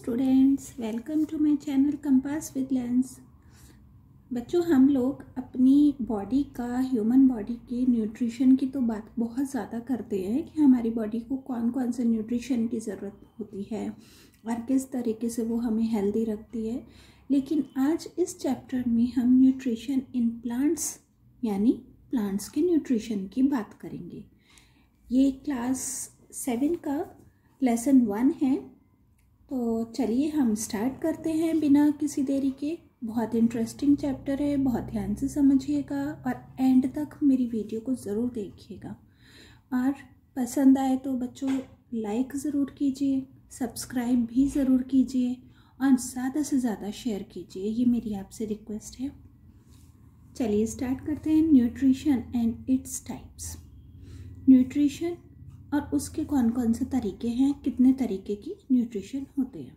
Students, welcome to my channel compass with lens. बच्चों, हम लोग अपनी बॉडी का, ह्यूमन बॉडी के न्यूट्रिशन की तो बात बहुत ज़्यादा करते हैं कि हमारी बॉडी को कौन कौन से न्यूट्रिशन की ज़रूरत होती है और किस तरीके से वो हमें हेल्दी रखती है। लेकिन आज इस चैप्टर में हम न्यूट्रिशन इन प्लांट्स यानी प्लांट्स के न्यूट्रिशन की बात करेंगे। ये क्लास 7 का लेसन 1 है। तो चलिए हम स्टार्ट करते हैं बिना किसी देरी के। बहुत इंटरेस्टिंग चैप्टर है, बहुत ध्यान से समझिएगा और एंड तक मेरी वीडियो को ज़रूर देखिएगा। और पसंद आए तो बच्चों लाइक ज़रूर कीजिए, सब्सक्राइब भी ज़रूर कीजिए और ज़्यादा से ज़्यादा शेयर कीजिए, ये मेरी आपसे रिक्वेस्ट है। चलिए स्टार्ट करते हैं। Nutrition and its types. Nutrition और उसके कौन कौन से तरीके हैं, कितने तरीके की न्यूट्रिशन होते हैं।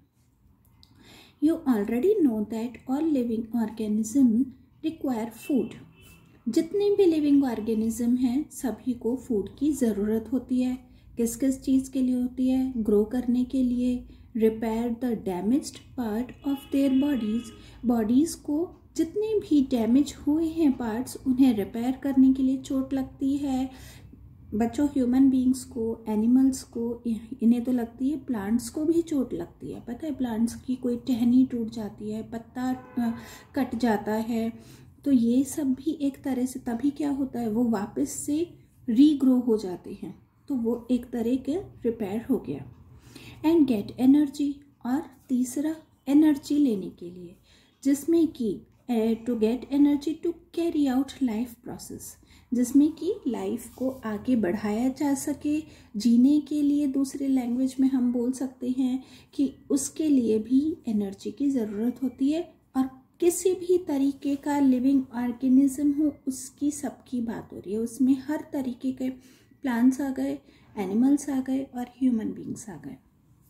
You already know that all living organism require food. जितने भी लिविंग ऑर्गेनिज्म हैं सभी को फूड की ज़रूरत होती है। किस किस चीज़ के लिए होती है? ग्रो करने के लिए, repair the damaged part of their bodies को जितने भी डैमेज हुए हैं पार्ट्स, उन्हें रिपेयर करने के लिए चोट लगती है। बच्चों, ह्यूमन बींग्स को, एनिमल्स को, इन्हें तो लगती है, प्लांट्स को भी चोट लगती है। पता है, प्लांट्स की कोई टहनी टूट जाती है, पत्ता कट जाता है, तो ये सब भी एक तरह से तभी क्या होता है, वो वापस से रीग्रो हो जाते हैं, तो वो एक तरह के रिपेयर हो गया। एंड गेट एनर्जी, और तीसरा एनर्जी लेने के लिए, जिसमें कि to get energy to carry out life process, जिसमें कि लाइफ को आगे बढ़ाया जा सके, जीने के लिए। दूसरे लैंग्वेज में हम बोल सकते हैं कि उसके लिए भी एनर्जी की ज़रूरत होती है। और किसी भी तरीके का लिविंग ऑर्गेनिज्म हो, उसकी सबकी बात हो रही है। उसमें हर तरीके के प्लांट्स आ गए, एनिमल्स आ गए और ह्यूमन बींग्स आ गए।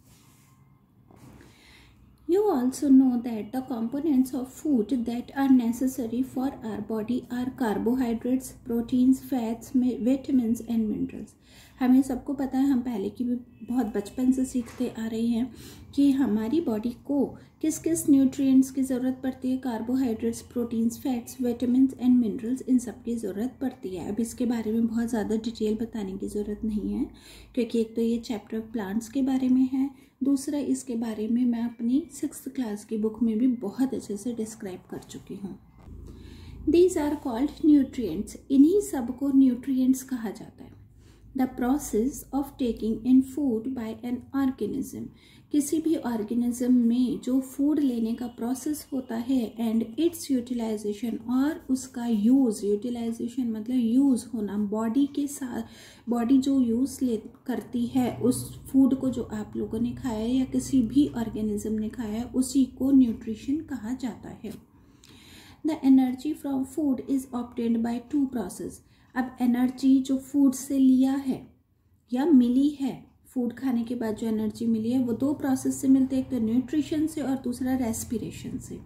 You also know that the components of food that are necessary for our body are carbohydrates, proteins, fats, vitamins and minerals. हमें सबको पता है, हम पहले की भी बहुत बचपन से सीखते आ रहे हैं कि हमारी बॉडी को किस किस न्यूट्रिएंट्स की ज़रूरत पड़ती है। Carbohydrates, proteins, fats, vitamins and minerals, इन सब की ज़रूरत पड़ती है। अब इसके बारे में बहुत ज़्यादा डिटेल बताने की ज़रूरत नहीं है, क्योंकि एक तो ये चैप्टर प्लांट्स के बारे में है, दूसरा इसके बारे में मैं अपनी 6th क्लास की बुक में भी बहुत अच्छे से डिस्क्राइब कर चुकी हूँ। These are called nutrients. इन्हीं सब को न्यूट्रिएंट्स कहा जाता है। The process of taking in food by an organism, किसी भी ऑर्गेनिज्म में जो फूड लेने का प्रोसेस होता है, एंड इट्स यूटिलाइजेशन, और उसका यूज़, यूटिलाइजेशन मतलब यूज़ होना, बॉडी के साथ, बॉडी जो यूज़ करती है उस फूड को, जो आप लोगों ने खाया है या किसी भी ऑर्गेनिज्म ने खाया है, उसी को न्यूट्रिशन कहा जाता है। The energy from food is obtained by 2 process. अब एनर्जी जो फूड से लिया है या मिली है, फूड खाने के बाद जो एनर्जी मिली है, वो 2 प्रोसेस से मिलते हैं, एक तो न्यूट्रिशन से और दूसरा रेस्पिरेशन से।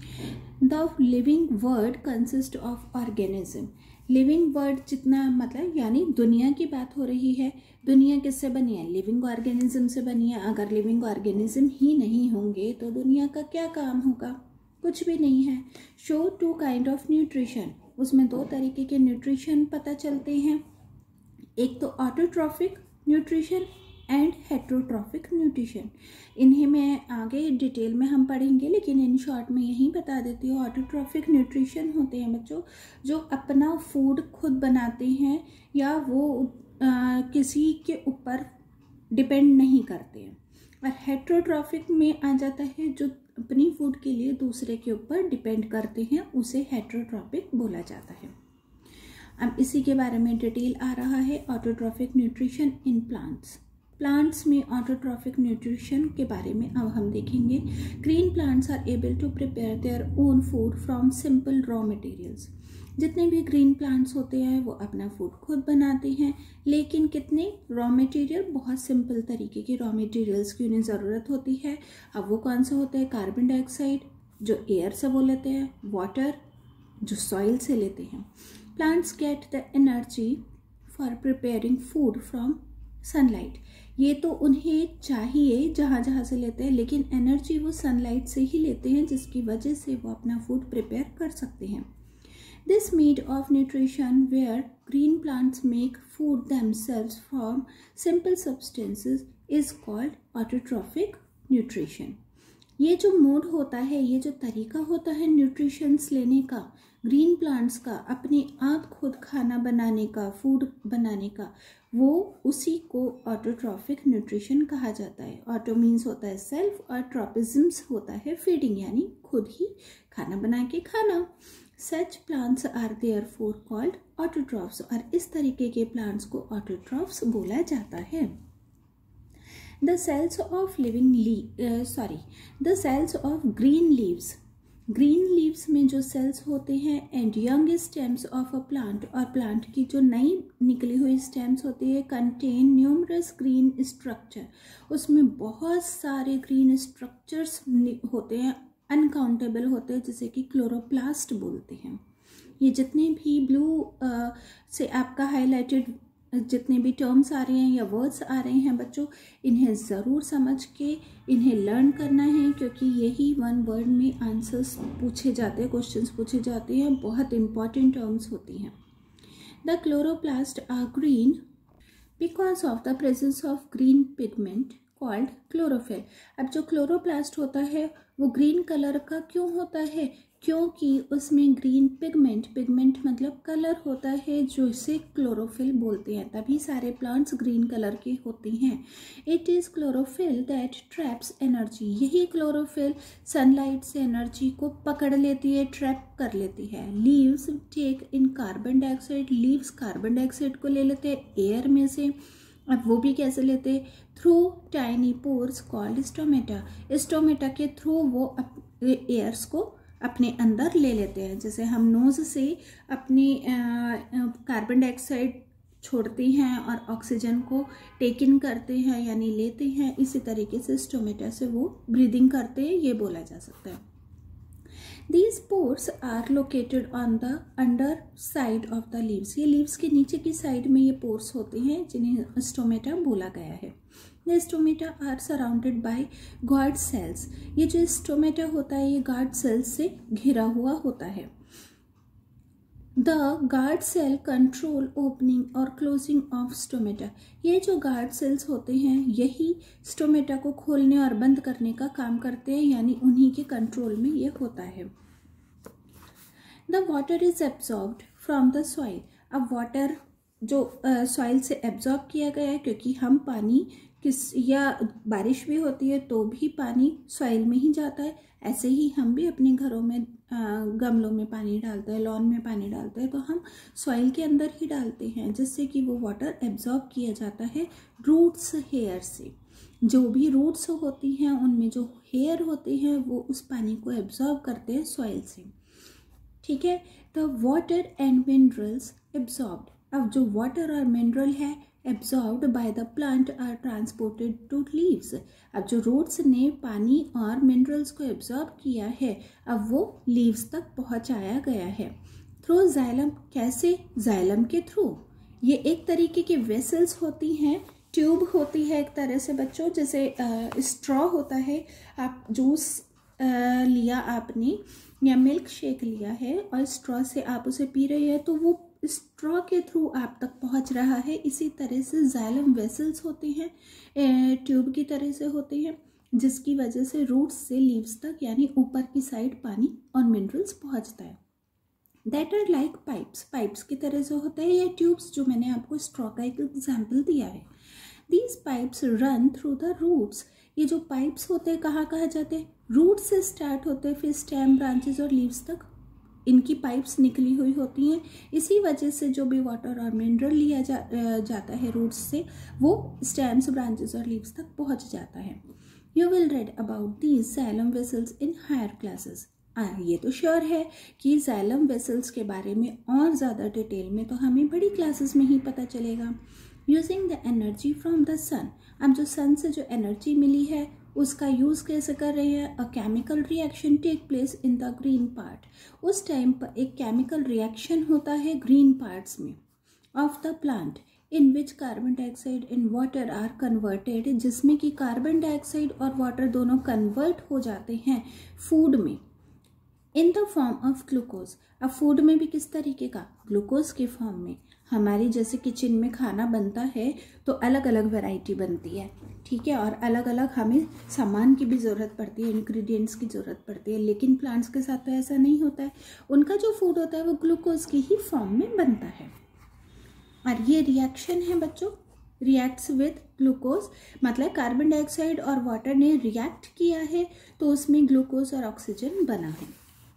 The living world consist of organism. Living world जितना मतलब यानी दुनिया की बात हो रही है। दुनिया किससे बनी है? लिविंग ऑर्गेनिज्म से बनी है। अगर लिविंग ऑर्गेनिज्म ही नहीं होंगे तो दुनिया का क्या काम होगा? कुछ भी नहीं है। शो 2 काइंड ऑफ न्यूट्रिशन, उसमें 2 तरीके के न्यूट्रिशन पता चलते हैं। एक तो autotrophic nutrition and heterotrophic nutrition. इन्हें मैं आगे डिटेल में हम पढ़ेंगे, लेकिन इन शॉर्ट में यही बता देती हूँ। ऑटोट्रॉफिक न्यूट्रिशन होते हैं बच्चों जो अपना फूड खुद बनाते हैं या वो किसी के ऊपर डिपेंड नहीं करते हैं। और हेट्रोट्रॉफिक में आ जाता है जो अपनी फूड के लिए दूसरे के ऊपर डिपेंड करते हैं, उसे हेट्रोट्रॉफिक बोला जाता है। अब इसी के बारे में डिटेल आ रहा है। Autotrophic nutrition in plants. Plants में ऑटोट्रॉफिक न्यूट्रिशन के बारे में अब हम देखेंगे। Green plants are able to prepare their own food from simple raw materials. जितने भी ग्रीन प्लांट्स होते हैं वो अपना फूड खुद बनाते हैं, लेकिन कितने रॉ मटेरियल, बहुत सिंपल तरीके के रॉ मटेरियल्स की उन्हें ज़रूरत होती है। अब वो कौन सा होता है? कार्बन डाइऑक्साइड जो एयर से वो लेते हैं, वाटर जो सॉइल से लेते हैं। Plants get the energy for preparing food from sunlight. ये तो उन्हें चाहिए जहाँ जहाँ से लेते हैं, लेकिन एनर्जी वो सनलाइट से ही लेते हैं, जिसकी वजह से वो अपना फूड प्रिपेयर कर सकते हैं। This mode of nutrition, where green plants make food themselves from simple substances, is called autotrophic nutrition. ये जो मोड होता है, ये जो तरीका होता है न्यूट्रिशंस लेने का, ग्रीन प्लांट्स का अपने आप खुद खाना बनाने का, फूड बनाने का, वो उसी को ऑटोट्रॉफिक न्यूट्रिशन कहा जाता है। ऑटो मीन्स होता है सेल्फ और ट्रॉपिज्म्स होता है फीडिंग, यानी खुद ही खाना बना के खाना। Such plants are therefore called autotrophs, और इस तरीके के प्लांट्स को ऑटोट्रॉफ्स बोला जाता है। The cells of the cells of green leaves. Green leaves में जो सेल्स होते हैं and young stems of a plant, और प्लांट की जो नई निकली हुई स्टेम्स होती है, कंटेन न्यूमरस ग्रीन स्ट्रक्चर। उसमें बहुत सारे ग्रीन स्ट्रक्चर्स होते हैं, अनकाउंटेबल होते हैं, जिसे कि क्लोरोप्लास्ट बोलते हैं। ये जितने भी ब्लू से आपका हाईलाइटेड जितने भी टर्म्स आ रहे हैं या वर्ड्स आ रहे हैं बच्चों, इन्हें ज़रूर समझ के इन्हें लर्न करना है, क्योंकि यही वन वर्ड में आंसर्स पूछे जाते हैं, क्वेश्चंस पूछे जाते हैं, बहुत इंपॉर्टेंट टर्म्स होती हैं। The chloroplast are green because of the presence of green pigment called chlorophyll. अब जो क्लोरोप्लास्ट होता है वो ग्रीन कलर का क्यों होता है? क्योंकि उसमें ग्रीन पिगमेंट मतलब कलर होता है, जो इसे क्लोरोफिल बोलते हैं, तभी सारे प्लांट्स ग्रीन कलर के होते हैं। It is chlorophyll that traps energy. यही क्लोरोफिल सनलाइट से एनर्जी को पकड़ लेती है, ट्रैप कर लेती है। Leaves take in carbon dioxide. Leaves carbon dioxide को ले लेते हैं एयर में से। अब वो भी कैसे लेते हैं? Through tiny pores called stomata. Stomata के थ्रू वो एयर्स को अपने अंदर ले लेते हैं। जैसे हम नोज से अपनी कार्बन डाइऑक्साइड छोड़ते हैं और ऑक्सीजन को टेक इन करते हैं, यानी लेते हैं, इसी तरीके से स्टोमेटा से वो ब्रीदिंग करते हैं, ये बोला जा सकता है। These pores are located on the under side of the leaves. ये leaves के नीचे की साइड में ये pores होते हैं, जिन्हें स्टोमेटा बोला गया है। The stomata are surrounded by guard cells. ये जो स्टोमेटा होता है ये गार्ड सेल्स से घिरा हुआ होता है। The guard cell control opening और closing of stomata. ये जो गार्ड सेल्स होते हैं यही स्टोमेटा को खोलने और बंद करने का काम करते हैं, यानी उन्हीं के कंट्रोल में ये होता है। The water is absorbed from the soil. अब वाटर जो सॉइल से एब्जॉर्ब किया गया है, क्योंकि हम पानी या बारिश भी होती है तो भी पानी सॉइल में ही जाता है, ऐसे ही हम भी अपने घरों में गमलों में पानी डालते हैं, लॉन में पानी डालते हैं, तो हम सॉइल के अंदर ही डालते हैं, जिससे कि वो वाटर एब्जॉर्ब किया जाता है रूट्स, हेयर से। जो भी रूट्स होती हैं उनमें जो हेयर होते हैं वो उस पानी को एब्जॉर्ब करते हैं सॉइल से। ठीक है, the water and minerals absorbed. अब जो वाटर और मिनरल है absorbed by the plant are transported to leaves. अब जो रूट्स ने पानी और मिनरल्स को एब्जॉर्ब किया है, अब वो लीव्स तक पहुंचाया गया है। Through xylem. कैसे? जाइलम के थ्रू। ये एक तरीके की वेसल्स होती हैं, ट्यूब होती है एक तरह से बच्चों, जैसे स्ट्रॉ होता है। आप जूस लिया आपने या मिल्क शेक लिया है और स्ट्रॉ से आप उसे पी रहे हैं, तो वो स्ट्रॉ के थ्रू आप तक पहुंच रहा है। इसी तरह से जाइलम वेसल्स होते हैं, ट्यूब की तरह से होते हैं, जिसकी वजह से रूट्स से लीव्स तक यानी ऊपर की साइड पानी और मिनरल्स पहुंचता है। That are like pipes. Pipes की तरह से होते हैं, या ट्यूब्स, जो मैंने आपको स्ट्रॉ का एक एग्जाम्पल दिया है। These pipes run through the roots. ये जो पाइप्स होते हैं कहाँ कहाँ जाते हैं? रूट से स्टार्ट होते हैं, फिर स्टेम, ब्रांचेस और लीव्स तक इनकी पाइप्स निकली हुई होती हैं। इसी वजह से जो भी वाटर और मिनरल लिया जाता है रूट्स से, वो स्टेम्स, ब्रांचेस और लीव्स तक पहुंच जाता है। You will read about these xylem vessels in higher classes. ये तो श्योर है कि जाइलम वेसल्स के बारे में और ज़्यादा डिटेल में तो हमें बड़ी क्लासेस में ही पता चलेगा। Using the energy from the sun. अब जो सन से जो एनर्जी मिली है उसका यूज़ कैसे कर रहे हैं? A chemical reaction take place in the green part. उस टाइम पर एक केमिकल रिएक्शन होता है ग्रीन पार्ट्स में of the plant. In which carbon dioxide and water are converted, जिसमें कि कार्बन डाइऑक्साइड और वाटर दोनों कन्वर्ट हो जाते हैं फूड में in the form of glucose. अब फूड में भी किस तरीके का, ग्लूकोज के फॉर्म में। हमारी जैसे किचन में खाना बनता है तो अलग अलग वैरायटी बनती है, ठीक है, और अलग अलग हमें सामान की भी ज़रूरत पड़ती है, इंग्रेडिएंट्स की ज़रूरत पड़ती है। लेकिन प्लांट्स के साथ तो ऐसा नहीं होता है, उनका जो फूड होता है वो ग्लूकोज की ही फॉर्म में बनता है। और ये रिएक्शन है बच्चों, रिएक्ट्स विद ग्लूकोज, मतलब कार्बन डाइऑक्साइड और वाटर ने रिएक्ट किया है तो उसमें ग्लूकोज और ऑक्सीजन बना है।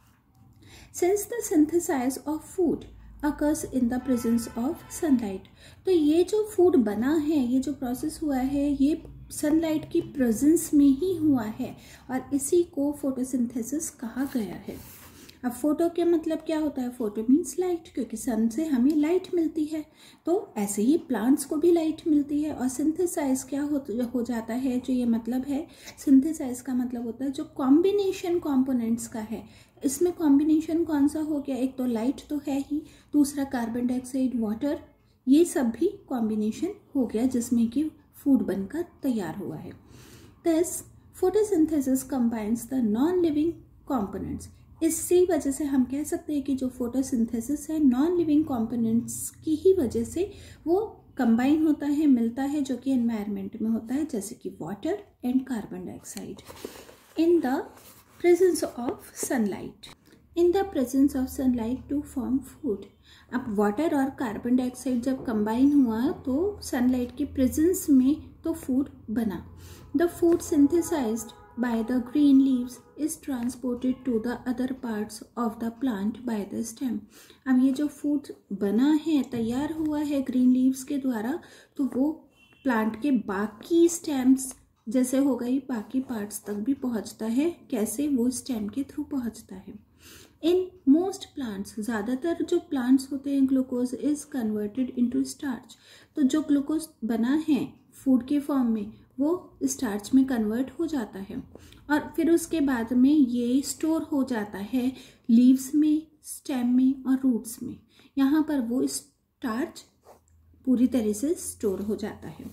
Since the synthesis of food occurs in the presence of sunlight, तो ये जो फूड बना है, ये जो प्रोसेस हुआ है, ये सनलाइट की प्रेजेंस में ही हुआ है और इसी को फोटोसिंथेसिस कहा गया है। अब फोटो के मतलब क्या होता है, फोटो मीन्स लाइट, क्योंकि सन से हमें लाइट मिलती है, तो ऐसे ही प्लांट्स को भी लाइट मिलती है। और सिंथेसाइज क्या हो जाता है, जो ये मतलब है, सिंथेसाइज का मतलब होता है जो कॉम्बिनेशन कंपोनेंट्स का है। इसमें कॉम्बिनेशन कौन सा हो गया, एक तो लाइट तो है ही, दूसरा कार्बन डाइऑक्साइड, वाटर, ये सब भी कॉम्बिनेशन हो गया जिसमें कि फूड बनकर तैयार हुआ है। Thus, photosynthesis combines the non-living components. इसी वजह से हम कह सकते हैं कि जो फोटोसिंथेसिस है नॉन लिविंग कंपोनेंट्स की ही वजह से वो कंबाइन होता है, मिलता है, जो कि एनवायरनमेंट में होता है, जैसे कि water and carbon dioxide in the presence of sunlight, in the presence of sunlight to form food. अब वाटर और कार्बन डाइऑक्साइड जब कंबाइन हुआ तो सनलाइट की प्रेजेंस में तो फूड बना। The food synthesized by the green leaves is transported to the other parts of the plant by the stem. अब ये जो फूड बना है, तैयार हुआ है ग्रीन लीव्स के द्वारा, तो वो प्लांट के बाकी स्टेम्स जैसे हो गई बाकी पार्ट्स तक भी पहुंचता है। कैसे, वो स्टेम के थ्रू पहुंचता है। इन मोस्ट प्लांट्स, ज़्यादातर जो प्लांट्स होते हैं, glucose is converted into starch. तो जो ग्लूकोज बना है फूड के फॉर्म में वो स्टार्च में कन्वर्ट हो जाता है और फिर उसके बाद में ये स्टोर हो जाता है लीव्स में, स्टेम में और रूट्स में। यहाँ पर वो स्टार्च पूरी तरह से स्टोर हो जाता है।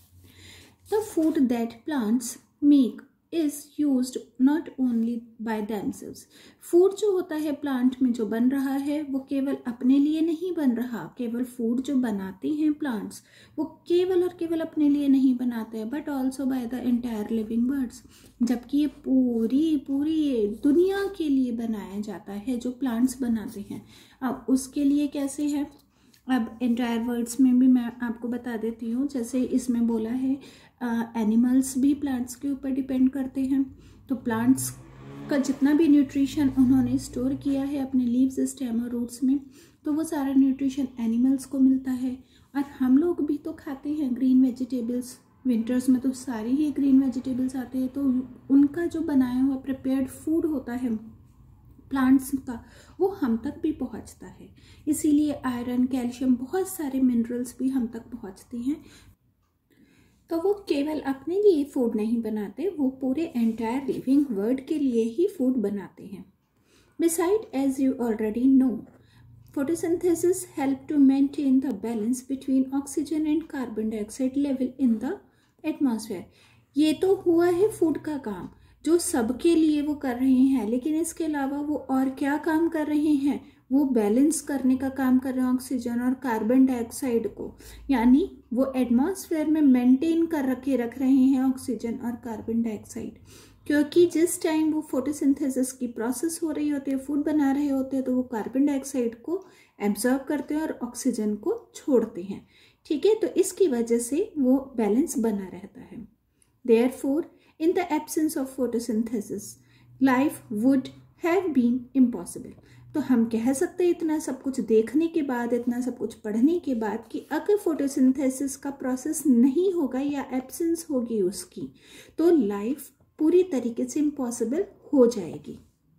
The food that plants make is used not only by themselves. Food जो होता है प्लांट में जो बन रहा है वो केवल अपने लिए नहीं बन रहा। केवल फूड जो बनाते हैं प्लांट्स वो केवल और केवल अपने लिए नहीं बनाते हैं, but also by the entire living birds. जबकि ये पूरी दुनिया के लिए बनाया जाता है जो प्लांट्स बनाते हैं। अब उसके लिए कैसे है, अब एंटायर वर्ड्स में भी मैं आपको बता देती हूँ। जैसे इसमें बोला है एनिमल्स भी प्लांट्स के ऊपर डिपेंड करते हैं, तो प्लांट्स का जितना भी न्यूट्रिशन उन्होंने स्टोर किया है अपने लीव्स, स्टेम और रूट्स में, तो वो सारा न्यूट्रिशन एनिमल्स को मिलता है। और हम लोग भी तो खाते हैं ग्रीन वेजिटेबल्स, विंटर्स में तो सारी ही ग्रीन वेजिटेबल्स आते हैं, तो उनका जो बनाया हुआ प्रिपेयर्ड फूड होता है प्लांट्स का वो हम तक भी पहुंचता है। इसीलिए आयरन, कैल्शियम, बहुत सारे मिनरल्स भी हम तक पहुंचते हैं। तो वो केवल अपने लिए फूड नहीं बनाते, वो पूरे एंटायर लिविंग वर्ल्ड के लिए ही फूड बनाते हैं। Beside, as you already know, photosynthesis help to maintain the balance between oxygen and carbon dioxide level in the atmosphere. ये तो हुआ है फूड का काम जो सबके लिए वो कर रहे हैं, लेकिन इसके अलावा वो और क्या काम कर रहे हैं, वो बैलेंस करने का काम कर रहे हैं ऑक्सीजन और कार्बन डाइऑक्साइड को। यानी वो एटमॉस्फेयर में मेंटेन कर रख रहे हैं ऑक्सीजन और कार्बन डाइऑक्साइड, क्योंकि जिस टाइम वो फोटोसिंथेसिस की प्रोसेस हो रही होती है, फूड बना रहे होते हैं, तो वो कार्बन डाइऑक्साइड को एब्जॉर्ब करते हैं और ऑक्सीजन को छोड़ते हैं। ठीक है, तो इसकी वजह से वो बैलेंस बना रहता है। Therefore in the absence of photosynthesis, life would have been impossible. तो हम कह सकते हैं इतना सब कुछ देखने के बाद, इतना सब कुछ पढ़ने के बाद, कि अगर फोटोसिंथेसिस का प्रोसेस नहीं होगा या एब्सेंस होगी उसकी, तो लाइफ पूरी तरीके से इम्पॉसिबल हो जाएगी।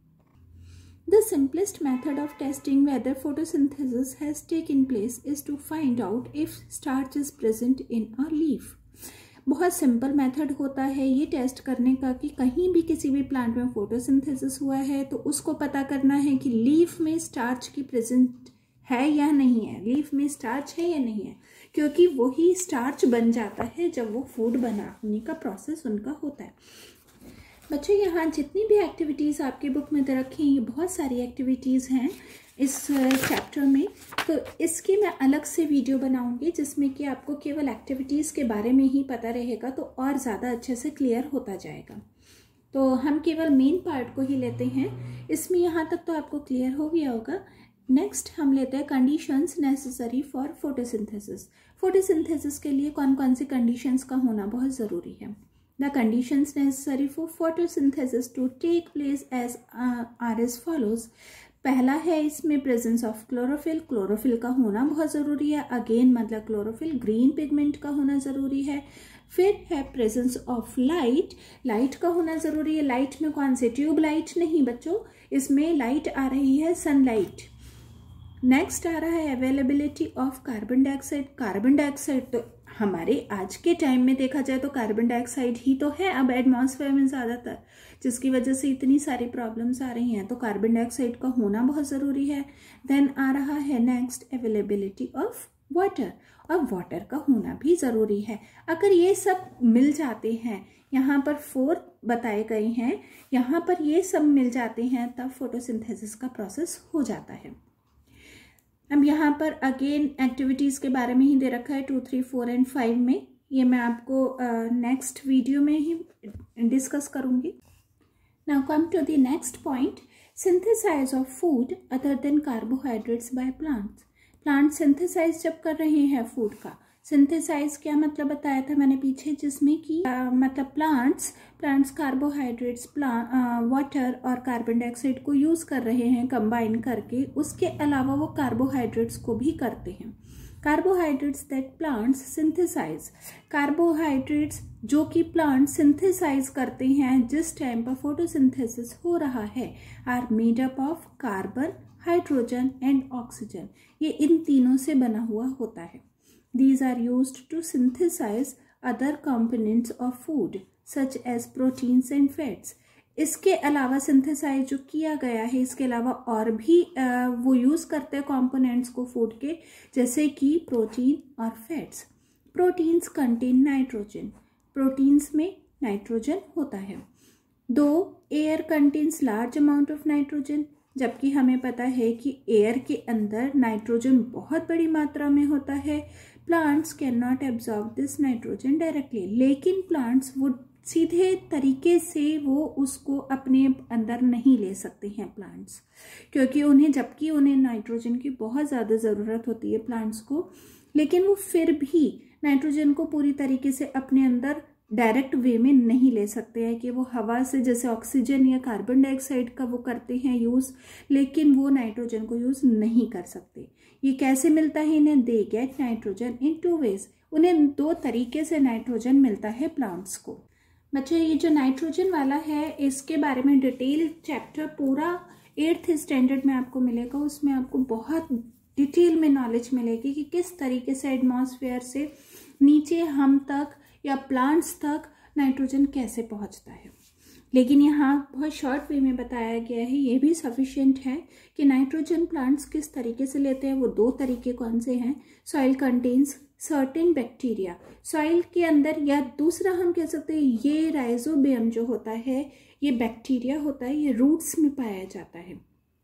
The simplest method of testing whether photosynthesis has taken place is to find out if starch is present in a leaf. बहुत सिंपल मेथड होता है ये टेस्ट करने का कि कहीं भी किसी भी प्लांट में फोटोसिंथेसिस हुआ है तो उसको पता करना है कि लीफ में स्टार्च की प्रेजेंट है या नहीं है, लीफ में स्टार्च है या नहीं है, क्योंकि वही स्टार्च बन जाता है जब वो फूड बनाने का प्रोसेस उनका होता है। बच्चों यहाँ जितनी भी एक्टिविटीज़ आपकी बुक में दे रखी हैं, ये बहुत सारी एक्टिविटीज़ हैं इस चैप्टर में, तो इसकी मैं अलग से वीडियो बनाऊंगी जिसमें कि आपको केवल एक्टिविटीज़ के बारे में ही पता रहेगा, तो और ज़्यादा अच्छे से क्लियर होता जाएगा। तो हम केवल मेन पार्ट को ही लेते हैं, इसमें यहाँ तक तो आपको क्लियर हो गया होगा। नेक्स्ट हम लेते हैं conditions necessary for photosynthesis. Photosynthesis के लिए कौन कौन सी कंडीशंस का होना बहुत ज़रूरी है। The conditions necessary for photosynthesis to take place as are as follows. पहला है इसमें प्रेजेंस ऑफ क्लोरोफिल। क्लोरोफिल का होना बहुत ज़रूरी है। अगेन मतलब क्लोरोफिल ग्रीन पिगमेंट का होना ज़रूरी है। फिर है प्रेजेंस ऑफ लाइट। लाइट का होना ज़रूरी है। लाइट में कौन से, ट्यूब लाइट नहीं बच्चों, इसमें लाइट आ रही है सनलाइट। नेक्स्ट आ रहा है availability of carbon dioxide. Carbon dioxide तो हमारे आज के टाइम में देखा जाए तो कार्बन डाइऑक्साइड ही तो है अब एटमॉस्फेयर में ज़्यादातर, जिसकी वजह से इतनी सारी प्रॉब्लम्स आ रही हैं, तो कार्बन डाइऑक्साइड का होना बहुत ज़रूरी है। देन आ रहा है नेक्स्ट अवेलेबिलिटी ऑफ वाटर, और वाटर का होना भी ज़रूरी है। अगर ये सब मिल जाते हैं, यहाँ पर 4 बताए गए हैं, यहाँ पर ये सब मिल जाते हैं तब फोटोसिंथेसिस का प्रोसेस हो जाता है। अब यहाँ पर अगेन एक्टिविटीज़ के बारे में ही दे रखा है 2, 3, 4 एंड 5 में, ये मैं आपको नेक्स्ट वीडियो में ही डिस्कस करूँगी। Now come to the next point, synthesize of food other than carbohydrates by plants. Plant synthesize जब कर रहे हैं फूड का, सिंथेसाइज क्या मतलब बताया था मैंने पीछे, जिसमें कि मतलब प्लांट्स कार्बोहाइड्रेट्स, वाटर और कार्बन डाइऑक्साइड को यूज़ कर रहे हैं कंबाइन करके, उसके अलावा वो कार्बोहाइड्रेट्स को भी करते हैं। Carbohydrates that plants synthesize, carbohydrates जो कि प्लांट सिंथेसाइज करते हैं जिस टाइम पर फोटोसिंथेसिस हो रहा है, are made up of carbon, hydrogen and oxygen. ये इन तीनों से बना हुआ होता है। These are used to synthesize other components of food such as proteins and fats. इसके अलावा सिंथेसाइज जो किया गया है, इसके अलावा और भी वो यूज़ करते हैं कंपोनेंट्स को फूड के, जैसे कि प्रोटीन और fats. Proteins contain nitrogen, proteins में नाइट्रोजन होता है। दो air contains large amount of nitrogen, जबकि हमें पता है कि एयर के अंदर नाइट्रोजन बहुत बड़ी मात्रा में होता है। Plants can not absorb this nitrogen directly, लेकिन प्लांट्स वो सीधे तरीके से वो उसको अपने अंदर नहीं ले सकते हैं प्लांट्स, क्योंकि जबकि उन्हें नाइट्रोजन की बहुत ज़्यादा ज़रूरत होती है प्लांट्स को, लेकिन वो फिर भी नाइट्रोजन को पूरी तरीके से अपने अंदर डायरेक्ट वे में नहीं ले सकते हैं कि वो हवा से जैसे ऑक्सीजन या कार्बन डाइऑक्साइड का वो करते हैं यूज़, लेकिन वो नाइट्रोजन को यूज़ नहीं कर सकते। ये कैसे मिलता है इन्हें, they get nitrogen in 2 ways, उन्हें 2 तरीके से नाइट्रोजन मिलता है प्लांट्स को। बच्चे ये जो नाइट्रोजन वाला है, इसके बारे में डिटेल चैप्टर पूरा 8th स्टैंडर्ड में आपको मिलेगा, उसमें आपको बहुत डिटेल में नॉलेज मिलेगी कि किस तरीके से एटमॉस्फेयर से नीचे हम तक या प्लांट्स तक नाइट्रोजन कैसे पहुंचता है। लेकिन यहाँ बहुत शॉर्ट वे में बताया गया है, ये भी सफिशिएंट है कि नाइट्रोजन प्लांट्स किस तरीके से लेते हैं। वो 2 तरीके कौन से हैं, soil contains certain bacteria, soil के अंदर, या दूसरा हम कह सकते हैं ये राइजोबियम जो होता है ये बैक्टीरिया होता है, ये रूट्स में पाया जाता है।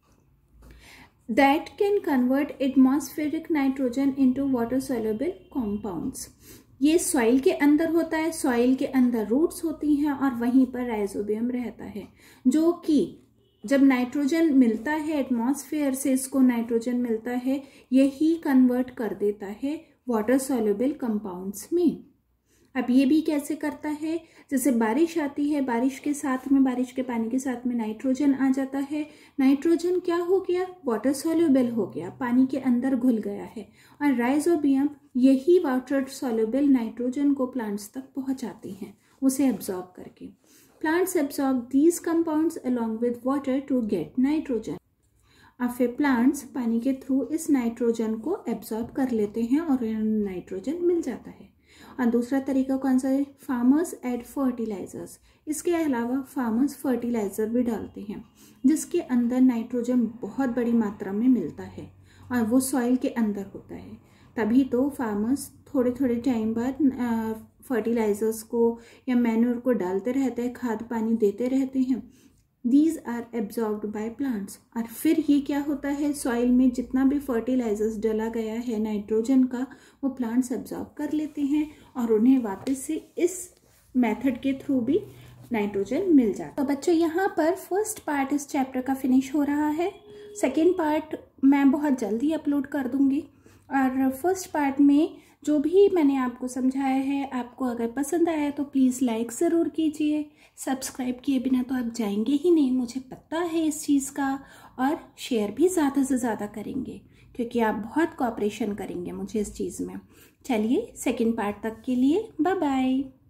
That can convert atmospheric nitrogen into water soluble compounds. ये सॉइल के अंदर होता है, सॉइल के अंदर रूट्स होती हैं और वहीं पर राइजोबियम रहता है, जो कि जब नाइट्रोजन मिलता है एटमॉस्फेयर से, इसको नाइट्रोजन मिलता है, यही कन्वर्ट कर देता है वाटर सोल्यूबल कंपाउंड्स में। अब ये भी कैसे करता है, जैसे बारिश आती है, बारिश के साथ में, बारिश के पानी के साथ में नाइट्रोजन आ जाता है, नाइट्रोजन क्या हो गया, वाटर सोल्यूबल हो गया, पानी के अंदर घुल गया है, और राइजोबियम यही वाटर सोल्यूबल नाइट्रोजन को प्लांट्स तक पहुंचाते हैं उसे एब्जॉर्ब करके। Plants absorb these compounds along with water to get nitrogen. अब फिर प्लांट्स पानी के थ्रू इस नाइट्रोजन को एब्जॉर्ब कर लेते हैं और नाइट्रोजन मिल जाता है। और दूसरा तरीका कौन सा है, फार्मर्स ऐड फर्टिलाइजर्स। इसके अलावा फार्मर्स फर्टिलाइजर भी डालते हैं जिसके अंदर नाइट्रोजन बहुत बड़ी मात्रा में मिलता है, और वो सॉइल के अंदर होता है। तभी तो फार्मर्स थोड़े थोड़े टाइम बाद फर्टिलाइजर्स को या मैन्योर को डालते रहते हैं, खाद पानी देते रहते हैं। These are absorbed by plants. और फिर ये क्या होता है, सॉइल में जितना भी फर्टिलाइजर्स डाला गया है नाइट्रोजन का, वो प्लांट्स एब्जॉर्ब कर लेते हैं और उन्हें वापस से इस मेथड के थ्रू भी नाइट्रोजन मिल जाता है। तो बच्चों यहाँ पर फर्स्ट पार्ट इस चैप्टर का फिनिश हो रहा है। सेकेंड पार्ट मैं बहुत जल्दी अपलोड कर दूंगी। और फर्स्ट पार्ट में जो भी मैंने आपको समझाया है, आपको अगर पसंद आया तो प्लीज़ लाइक ज़रूर कीजिए। सब्सक्राइब किए बिना तो आप जाएंगे ही नहीं, मुझे पता है इस चीज़ का। और शेयर भी ज़्यादा से ज़्यादा करेंगे क्योंकि आप बहुत कोऑपरेशन करेंगे मुझे इस चीज़ में। चलिए सेकेंड पार्ट तक के लिए बाय बाय।